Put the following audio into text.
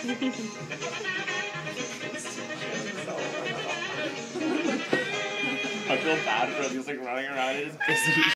I feel bad for him. He's like running around and just pissing.